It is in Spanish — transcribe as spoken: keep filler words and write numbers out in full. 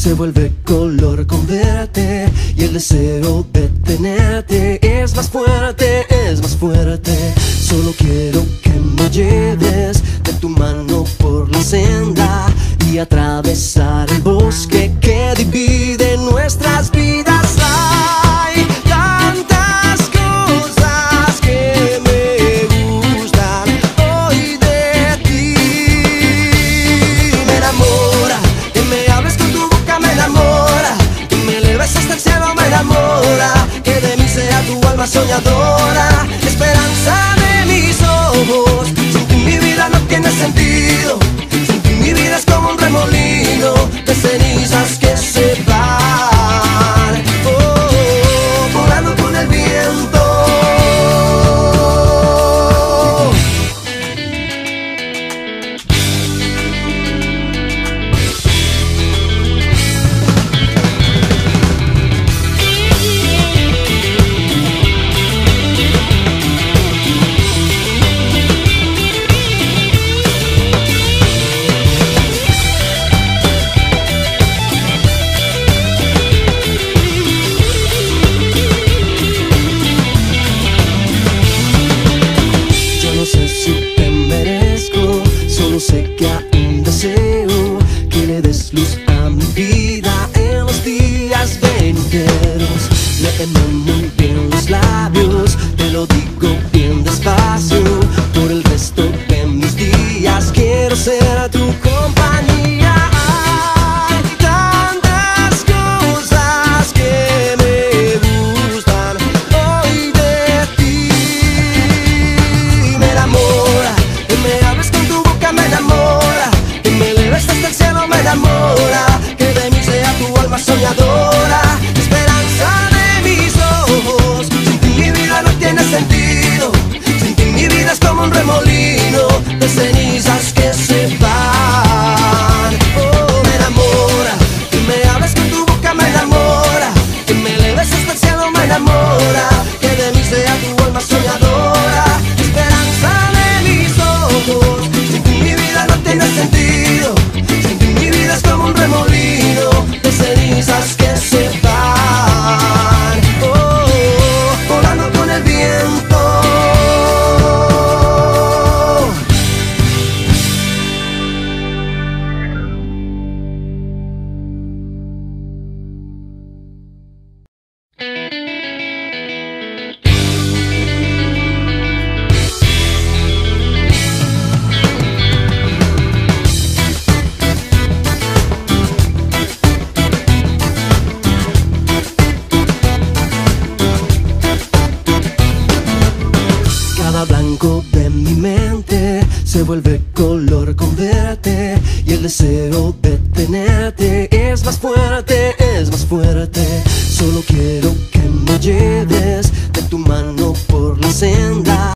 se vuelve color con verte, y el deseo de tenerte es más fuerte, es más fuerte. Solo quiero que me lleves de tu mano por la senda y atravesar el bosque que divide nuestras vidas. Hay tantas cosas que me gustan hoy de ti. Me enamora que me hables con tu boca, me enamora que me eleves hasta el cielo, me enamora que de mí sea tu alma soñadora, esperanza de mis ojos. Sin ti mi vida no tiene sentido, sin ti mi vida es como un remolino de cenizas que se van, oh, volando con el viento. Solo sé que aún deseo que le des luz a mi vida en los días venideros. Léeme muy bien los labios, te lo digo bien despacio. Por el resto de mis días quiero ser tu compañía. Hay tantas cosas que me gustan hoy de ti. Me enamora que me hables con tu boca, me enamora que me eleves hasta el cielo, me enamora que de mí sea tu alma soñadora, esperanza de mis ojos. Sin ti mi vida no tiene sentido, sin ti mi vida es como un remolino de cenizas que se van, oh, me enamora que me hables con tu boca, me enamora que me eleves hasta el cielo, me enamora que de mí sea tu alma soñadora, esperanza de mis ojos. Sin ti mi vida no tiene sentido, sin ti mi vida es como un remolino de cenizas que se van, oh, volando con el viento. Blanco de mi mente se vuelve color con verte, y el deseo de tenerte es más fuerte, es más fuerte. Solo quiero que me lleves de tu mano por la senda